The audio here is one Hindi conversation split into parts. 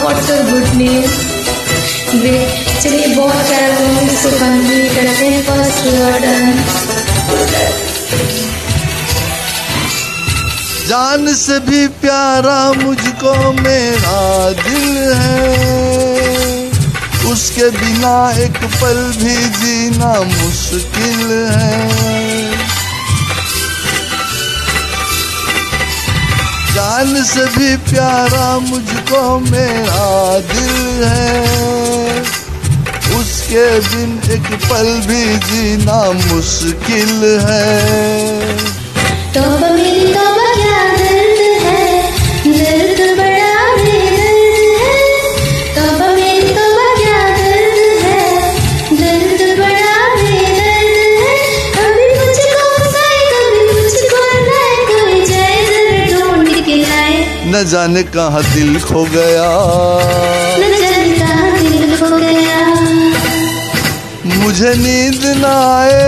What's your good name. चलिए बहुत प्यारा सॉन्ग, इसको कंटिन्यू करते हैं। First order. जान से भी प्यारा मुझको मेरा दिल है, उसके बिना एक पल भी जीना मुश्किल है। जान से भी प्यारा मुझको मेरा दिल है, उसके बिन एक पल भी जीना मुश्किल है। तौबा मेरी तौबा क्या दर्द है, दर्द बड़ा बेदर्द है। तौबा मेरी तौबा क्या दर्द है, दर्द बड़ा बेदर्द है। कभी मुझको हंसाए, कभी मुझको रुलाए, कभी जाए जरा ढूंढ के लाए। न जाने कहाँ दिल खो गया, न जाने कहाँ दिल खो गया। मुझे नींद न आए,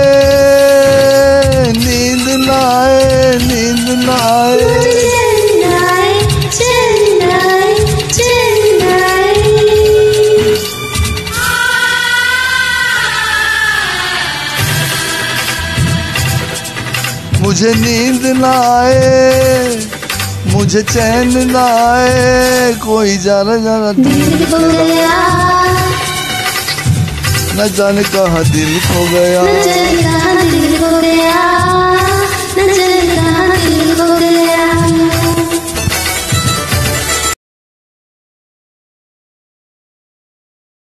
नींद न आए, नींद न आए। मुझे नींद न आए, मुझे चैन न आए, कोई जाना जाना दिल खो गया। न जाने कहाँ दिल खो गया, न जाने कहाँ दिल खो गया, न जाने कहाँ दिल खो गया।